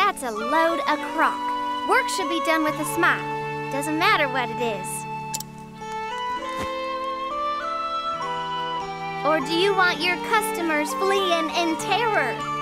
That's a load of crock. Work should be done with a smile. Doesn't matter what it is. Or do you want your customers fleeing in terror?